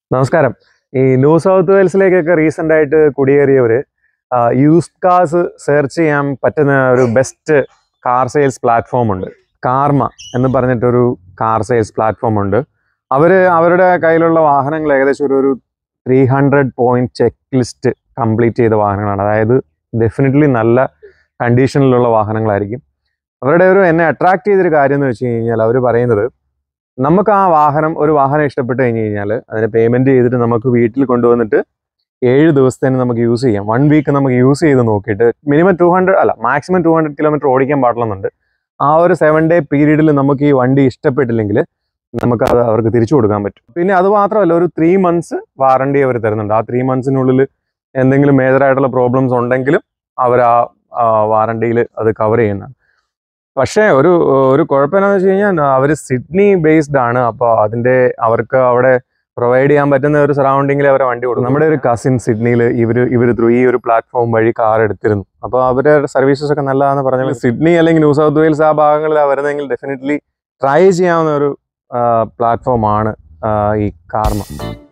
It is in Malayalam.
നമസ്കാരം. ഈ ന്യൂ സൗത്ത് വെയിൽസിലേക്കൊക്കെ റീസെൻ്റ് ആയിട്ട് കുടിയേറിയവർ യൂസ്ഡ് കാർസ് സെർച്ച് ചെയ്യാൻ പറ്റുന്ന ഒരു ബെസ്റ്റ് കാർ സെയിൽസ് പ്ലാറ്റ്ഫോം ഉണ്ട്. കാർമ എന്ന് പറഞ്ഞിട്ടൊരു കാർ സെയിൽസ് പ്ലാറ്റ്ഫോം ഉണ്ട്. അവരുടെ കയ്യിലുള്ള വാഹനങ്ങൾ ഏകദേശം ഒരു 300 പോയിന്റ് ചെക്ക് ലിസ്റ്റ് കംപ്ലീറ്റ് ചെയ്ത വാഹനങ്ങളാണ്. അതായത് ഡെഫിനറ്റ്ലി നല്ല കണ്ടീഷനിലുള്ള വാഹനങ്ങളായിരിക്കും. അവരുടെ എന്നെ അട്രാക്ട് ചെയ്തൊരു കാര്യം എന്ന് വെച്ച് കഴിഞ്ഞാൽ അവർ പറയുന്നത്, നമുക്ക് ആ ഒരു വാഹനം ഇഷ്ടപ്പെട്ട് കഴിഞ്ഞ് കഴിഞ്ഞാൽ അതിന് പേയ്മെൻറ്റ് ചെയ്തിട്ട് നമുക്ക് വീട്ടിൽ കൊണ്ടുവന്നിട്ട് 7 ദിവസത്തേന് നമുക്ക് യൂസ് ചെയ്യാം. 1 വീക്ക് നമുക്ക് യൂസ് ചെയ്ത് നോക്കിയിട്ട് മാക്സിമം 200 കിലോമീറ്റർ ഓടിക്കാൻ പാടില്ലെന്നുണ്ട്. ആ ഒരു 7 ഡേ പീരീഡിൽ നമുക്ക് ഈ വണ്ടി ഇഷ്ടപ്പെട്ടില്ലെങ്കിൽ നമുക്കത് അവർക്ക് തിരിച്ചു കൊടുക്കാൻ പറ്റും. പിന്നെ അത് മാത്രമല്ല, ഒരു 3 months വാറണ്ടി അവർ തരുന്നുണ്ട്. ആ 3 monthsനുള്ളിൽ എന്തെങ്കിലും മേജറായിട്ടുള്ള പ്രോബ്ലംസ് ഉണ്ടെങ്കിലും അവർ ആ വാറണ്ടിയിൽ അത് കവർ ചെയ്യുന്നതാണ്. പക്ഷേ ഒരു കുഴപ്പം എന്താണെന്ന് വെച്ച് കഴിഞ്ഞാൽ അവർ സിഡ്നി ബേസ്ഡ് ആണ്. അപ്പോൾ അവർക്ക് അവിടെ പ്രൊവൈഡ് ചെയ്യാൻ പറ്റുന്ന ഒരു സറൗണ്ടിങ്ങിൽ അവരെ വണ്ടി കൊടുക്കും. നമ്മുടെ ഒരു കസിൻ സിഡ്നിയിൽ ഇവർ ത്രൂ ഈ ഒരു പ്ലാറ്റ്ഫോം വഴി കാർ എടുത്തിരുന്നു. അപ്പോൾ അവരുടെ സർവീസസ് ഒക്കെ നല്ലതാണെന്ന് പറഞ്ഞാൽ സിഡ്നി അല്ലെങ്കിൽ ന്യൂ സൗത്ത് വെയിൽസ് ആ ഭാഗങ്ങളിൽ വരുന്നെങ്കിൽ ഡെഫിനറ്റ്ലി ട്രൈ ചെയ്യാവുന്ന ഒരു പ്ലാറ്റ്ഫോമാണ് ഈ കാർമ.